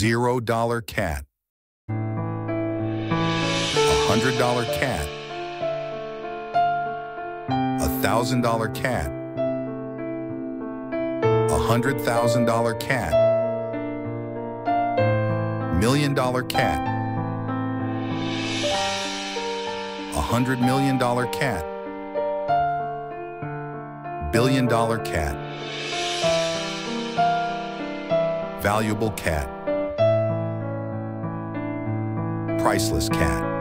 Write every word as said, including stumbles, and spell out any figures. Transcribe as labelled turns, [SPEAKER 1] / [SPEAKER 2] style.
[SPEAKER 1] Zero dollar cat. A hundred dollar cat. A thousand dollar cat. A hundred thousand dollar cat. Million dollar cat. A hundred million dollar cat. Billion dollar cat. Valuable cat. Priceless cat.